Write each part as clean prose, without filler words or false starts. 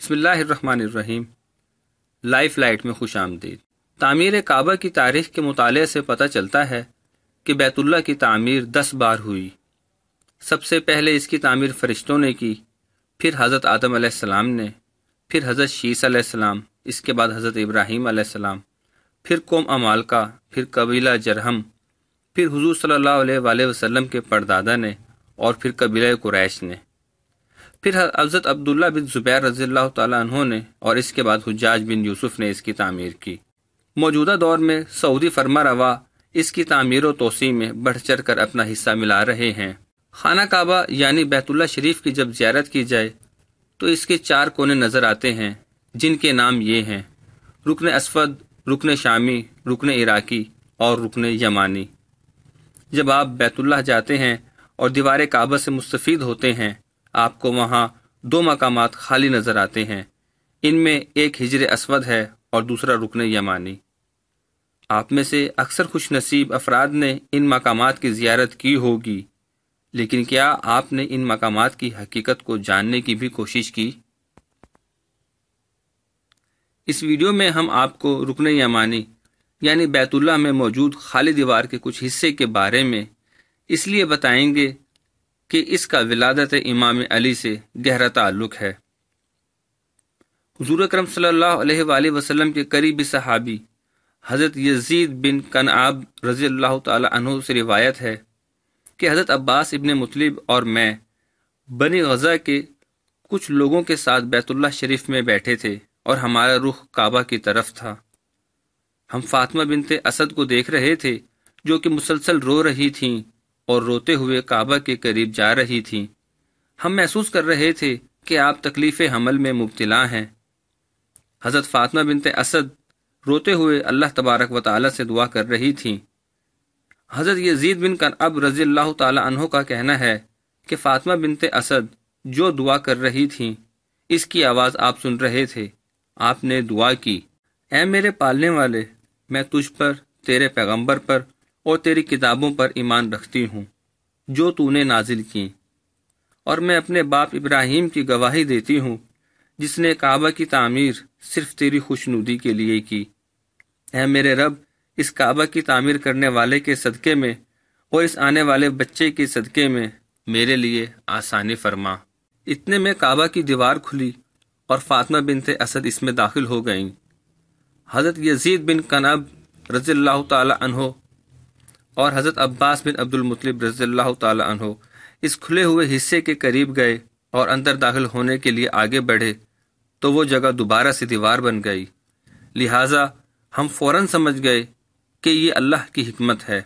بسم اللہ الرحمن الرحیم۔ لائف لائٹ میں خوش آمدید۔ تعمیر کعبہ کی تاریخ کے مطالعے سے پتہ چلتا ہے کہ بیت اللہ کی تعمیر 10 بار ہوئی۔ سب سے پہلے اس کی تعمیر فرشتوں نے کی، پھر حضرت آدم علیہ السلام نے، پھر حضرت شیس علیہ السلام، اس کے بعد حضرت ابراہیم علیہ السلام، پھر قوم عمالقہ، پھر قبیلہ جرہم، پھر حضور صلی اللہ علیہ وآلہ وسلم کے پردادا نے، اور پھر قبیلہ قریش نے، پھر حضرت عبداللہ بن زبیر رضی اللہ تعالیٰ عنہ نے، اور اس کے بعد حجاج بن یوسف نے اس کی تعمیر کی۔ موجودہ دور میں سعودی فرما روا اس کی تعمیر و توسیع میں بڑھ چڑھ کر اپنا حصہ ملا رہے ہیں۔ خانہ کعبہ یعنی بیت اللہ شریف کی جب زیارت کی جائے تو اس کے 4 کونے نظر آتے ہیں، جن کے نام یہ ہیں: رکن اسود، رکن شامی، رکن عراقی اور رکن یمانی۔ جب آپ بیت اللہ جاتے ہیں اور دیوار کعبہ سے مستفید ہوتے ہیں، آپ کو وہاں 2 مقامات خالی نظر آتے ہیں۔ ان میں ایک حجر اسود ہے اور دوسرا رکن یمانی۔ آپ میں سے اکثر خوش نصیب افراد نے ان مقامات کی زیارت کی ہوگی، لیکن کیا آپ نے ان مقامات کی حقیقت کو جاننے کی بھی کوشش کی؟ اس ویڈیو میں ہم آپ کو رکن یمانی یعنی بیت اللہ میں موجود خالی دیوار کے کچھ حصے کے بارے میں اس لیے بتائیں گے کہ اس کا ولادت امام علی سے گہرا تعلق ہے۔ حضور اکرم صلی اللہ علیہ وآلہ وسلم کے قریبی صحابی حضرت یزید بن کنعاب رضی اللہ تعالی عنہ سے روایت ہے کہ حضرت عباس ابن مطلب اور میں بنی غزہ کے کچھ لوگوں کے ساتھ بیت اللہ شریف میں بیٹھے تھے اور ہمارا رخ کعبہ کی طرف تھا۔ ہم فاطمہ بنت اسد کو دیکھ رہے تھے جو کہ مسلسل رو رہی تھیں اور روتے ہوئے کعبہ کے قریب جا رہی تھیں۔ ہم محسوس کر رہے تھے کہ آپ تکلیف حمل میں مبتلا ہیں۔ حضرت فاطمہ بنت اسد روتے ہوئے اللہ تبارک و تعالی سے دعا کر رہی تھیں۔ حضرت یزید بن کنعب رضی اللہ تعالی عنہ کا کہنا ہے کہ فاطمہ بنت اسد جو دعا کر رہی تھیں اس کی آواز آپ سن رہے تھے۔ آپ نے دعا کی: اے میرے پالنے والے، میں تجھ پر، تیرے پیغمبر پر اور تیری کتابوں پر ایمان رکھتی ہوں جو تو نے نازل کی، اور میں اپنے باپ ابراہیم کی گواہی دیتی ہوں جس نے کعبہ کی تعمیر صرف تیری خوشنودی کے لیے کی۔ اے میرے رب، اس کعبہ کی تعمیر کرنے والے کے صدقے میں اور اس آنے والے بچے کے صدقے میں میرے لیے آسانی فرما۔ اتنے میں کعبہ کی دیوار کھلی اور فاطمہ بنت اسد اس میں داخل ہو گئیں۔ حضرت یزید بن کنعب رضی اللہ تعالی عنہ اور حضرت عباس بن عبد المطلب رضی اللہ تعالی عنہ اس کھلے ہوئے حصے کے قریب گئے اور اندر داخل ہونے کے لیے آگے بڑھے تو وہ جگہ دوبارہ سے دیوار بن گئی۔ لہٰذا ہم فوراً سمجھ گئے کہ یہ اللہ کی حکمت ہے۔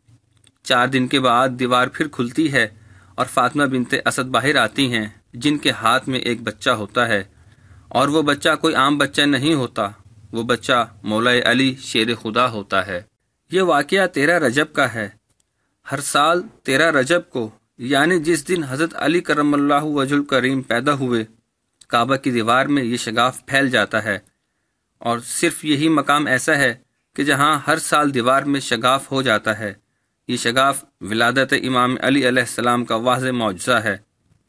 4 دن کے بعد دیوار پھر کھلتی ہے اور فاطمہ بنت اسد باہر آتی ہیں جن کے ہاتھ میں ایک بچہ ہوتا ہے، اور وہ بچہ کوئی عام بچہ نہیں ہوتا، وہ بچہ مولا علی شیر خدا ہوتا ہے۔ یہ واقعہ 13 رجب کا ہے۔ ہر سال 13 رجب کو یعنی جس دن حضرت علی کرم اللہ وجہ الکریم پیدا ہوئے، کعبہ کی دیوار میں یہ شگاف پھیل جاتا ہے، اور صرف یہی مقام ایسا ہے کہ جہاں ہر سال دیوار میں شگاف ہو جاتا ہے۔ یہ شگاف ولادت امام علی علیہ السلام کا واضح معجزہ ہے۔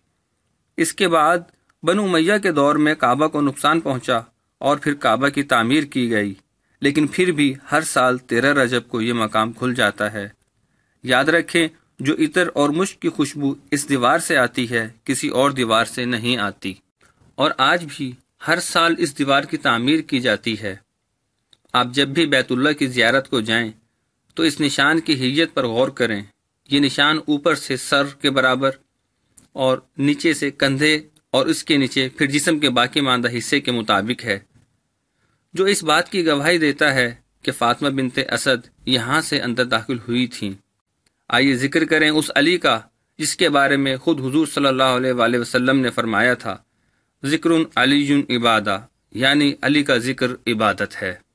اس کے بعد بنو امیہ کے دور میں کعبہ کو نقصان پہنچا اور پھر کعبہ کی تعمیر کی گئی، لیکن پھر بھی ہر سال 13 رجب کو یہ مقام کھل جاتا ہے۔ یاد رکھیں، جو عطر اور مشک کی خوشبو اس دیوار سے آتی ہے کسی اور دیوار سے نہیں آتی، اور آج بھی ہر سال اس دیوار کی تعمیر کی جاتی ہے۔ آپ جب بھی بیت اللہ کی زیارت کو جائیں تو اس نشان کی حیت پر غور کریں۔ یہ نشان اوپر سے سر کے برابر اور نیچے سے کندھے اور اس کے نیچے پھر جسم کے باقی ماندہ حصے کے مطابق ہے، جو اس بات کی گواہی دیتا ہے کہ فاطمہ بنت اسد یہاں سے اندر داخل ہوئی تھیں۔ آئیے ذکر کریں اس علی کا جس کے بارے میں خود حضور صلی اللہ علیہ وآلہ وسلم نے فرمایا تھا: ذکر علی عبادہ، یعنی علی کا ذکر عبادت ہے۔